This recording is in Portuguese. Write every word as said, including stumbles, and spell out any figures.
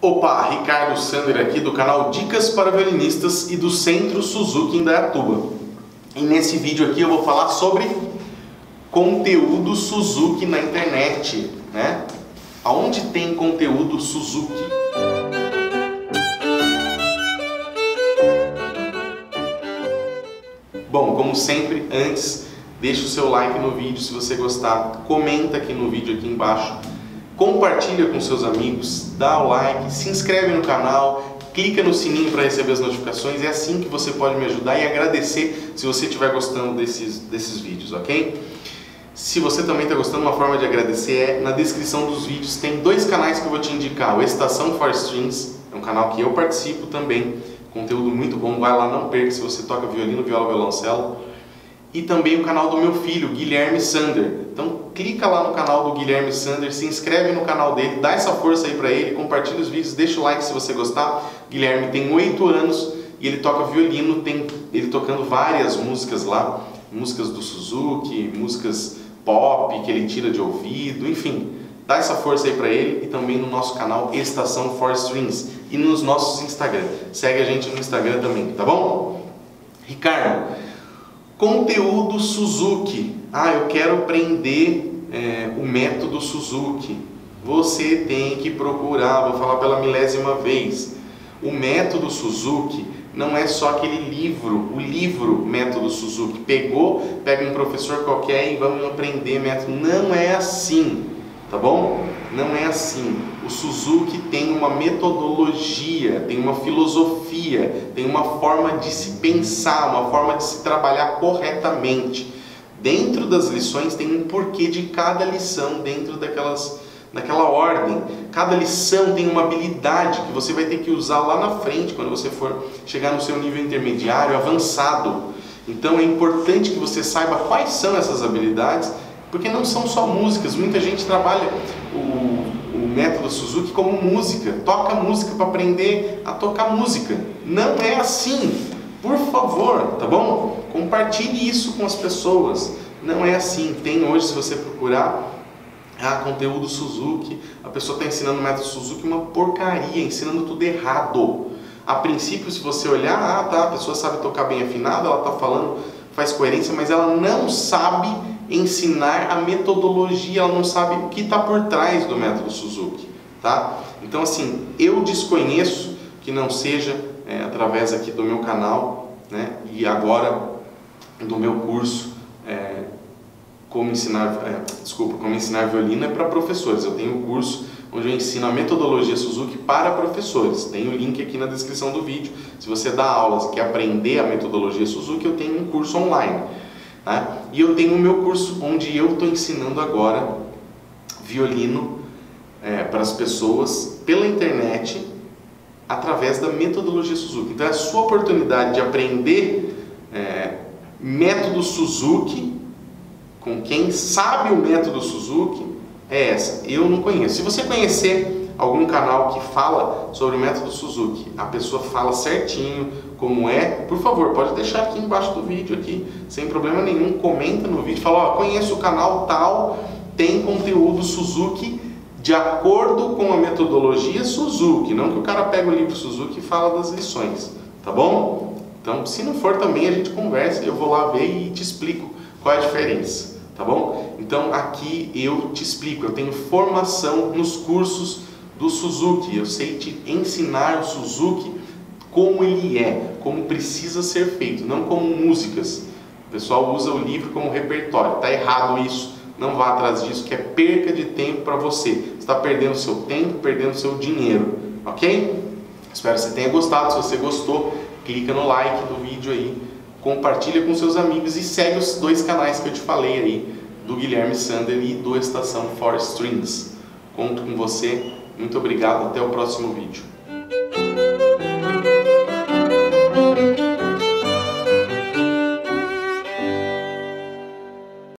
Opa, Ricardo Sander aqui do canal Dicas para Violinistas e do Centro Suzuki Indaiatuba. E nesse vídeo aqui eu vou falar sobre conteúdo Suzuki na internet, né? Aonde tem conteúdo Suzuki? Bom, como sempre, antes, deixa o seu like no vídeo se você gostar, comenta aqui no vídeo aqui embaixo, compartilha com seus amigos, dá o like, se inscreve no canal, clica no sininho para receber as notificações. É assim que você pode me ajudar e agradecer se você estiver gostando desses, desses vídeos, ok? Se você também está gostando, uma forma de agradecer é na descrição dos vídeos. Tem dois canais que eu vou te indicar. O Estação for Strings, é um canal que eu participo também, conteúdo muito bom, vai lá, não perca se você toca violino, viola, violoncelo. E também o canal do meu filho, Guilherme Sander. Então clica lá no canal do Guilherme Sander, se inscreve no canal dele, dá essa força aí pra ele, compartilha os vídeos, deixa o like se você gostar. Guilherme tem oito anos e ele toca violino, tem ele tocando várias músicas lá, músicas do Suzuki, músicas pop que ele tira de ouvido, enfim. Dá essa força aí pra ele e também no nosso canal Estação for Strings e nos nossos Instagram. Segue a gente no Instagram também, tá bom? Ricardo, conteúdo Suzuki. Ah, eu quero aprender é, o método Suzuki. Você tem que procurar, vou falar pela milésima vez. O método Suzuki não é só aquele livro, o livro método Suzuki. Pegou, pega um professor qualquer e vamos aprender método. Não é assim, tá bom? Não é assim. O Suzuki tem uma metodologia, tem uma filosofia, tem uma forma de se pensar, uma forma de se trabalhar corretamente. Dentro das lições tem um porquê de cada lição, dentro daquelas, daquela ordem. Cada lição tem uma habilidade que você vai ter que usar lá na frente, quando você for chegar no seu nível intermediário, avançado. Então é importante que você saiba quais são essas habilidades, porque não são só músicas. Muita gente trabalha o, o método Suzuki como música, toca música para aprender a tocar música. Não é assim. Por favor, tá bom? Compartilhe isso com as pessoas. Não é assim. Tem hoje, se você procurar, ah, conteúdo Suzuki, a pessoa está ensinando o método Suzuki uma porcaria, ensinando tudo errado. A princípio, se você olhar, ah, tá, a pessoa sabe tocar bem afinado, ela está falando, faz coerência, mas ela não sabe ensinar a metodologia, ela não sabe o que está por trás do método Suzuki, tá? Então, assim, eu desconheço que não seja é, através aqui do meu canal, né? E agora do meu curso é, como ensinar, é, desculpa, como ensinar violino é para professores. Eu tenho um curso onde eu ensino a metodologia Suzuki para professores. Tem o link aqui na descrição do vídeo. Se você dá aulas, quer aprender a metodologia Suzuki, eu tenho um curso online. Né? E eu tenho o meu curso onde eu estou ensinando agora violino é, para as pessoas pela internet através da metodologia Suzuki. Então é a sua oportunidade de aprender é, método Suzuki com quem sabe o método Suzuki é essa. Eu não conheço. Se você conhecer algum canal que fala sobre o método Suzuki, a pessoa fala certinho como é, por favor, pode deixar aqui embaixo do vídeo aqui, sem problema nenhum, comenta no vídeo, fala, ó, conheço o canal tal, tem conteúdo Suzuki de acordo com a metodologia Suzuki, não que o cara pega o livro Suzuki e fala das lições, tá bom? Então, se não for também, a gente conversa, eu vou lá ver e te explico qual é a diferença, tá bom? Então, aqui eu te explico, eu tenho formação nos cursos do Suzuki, eu sei te ensinar o Suzuki como ele é, como precisa ser feito, não como músicas. O pessoal usa o livro como repertório, tá errado isso. Não vá atrás disso, que é perca de tempo para você. Você está perdendo seu tempo, perdendo seu dinheiro, ok? Espero que você tenha gostado. Se você gostou, clica no like do vídeo aí, compartilha com seus amigos e segue os dois canais que eu te falei aí, do Guilherme Sander e do Estação for Strings. Conto com você. Muito obrigado. Até o próximo vídeo.